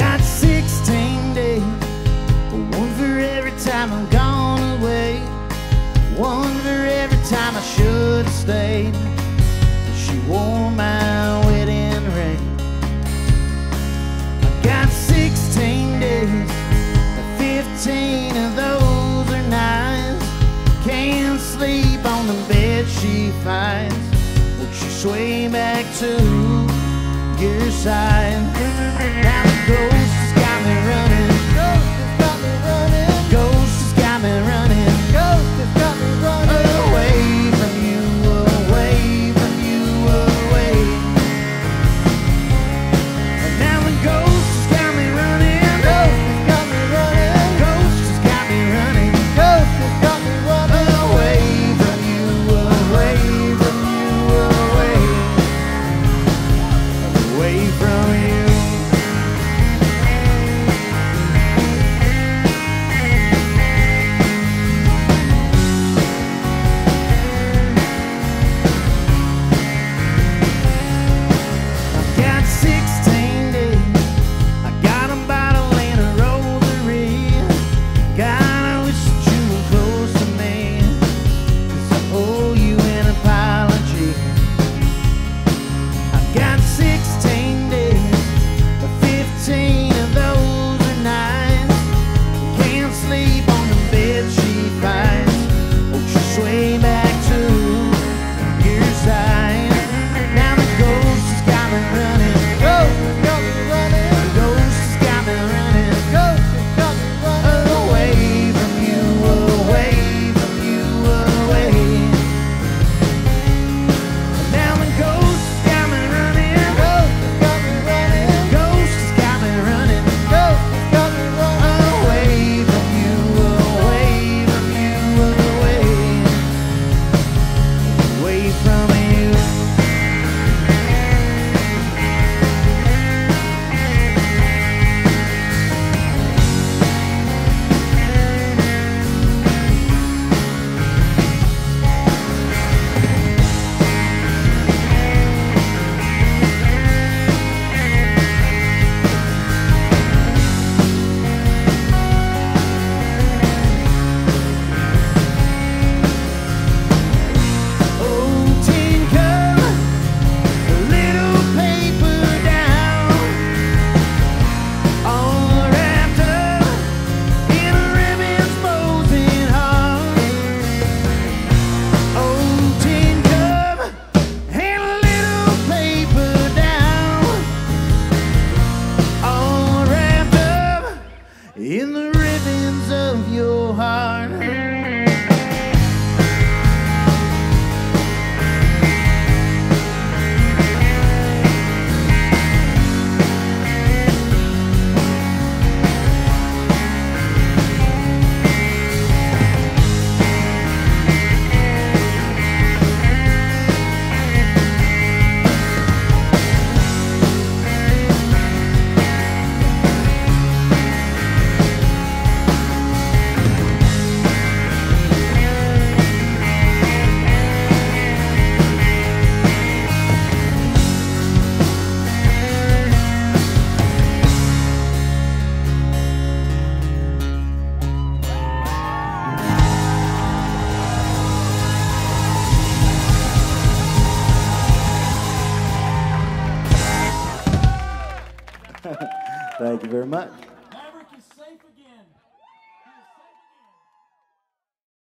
got 16 days, one for every time I'm gone away, one for every time I should have stayed. She wore my wedding ring. I got 16 days, 15 of those are nights. Can't sleep on the bed she finds. Would she sway back to your side? Now the ghost has got me running. Ghost has got me running. Ghost has got me running. Ghost has got me running. Away from you, away from you, away. Now the ghost has got me running. Ghost has got me running. Ghost has got me running. Ghost has got me running. Away from you, away from you, away. Away from you. In the ribbons of your heart. Thank you very much.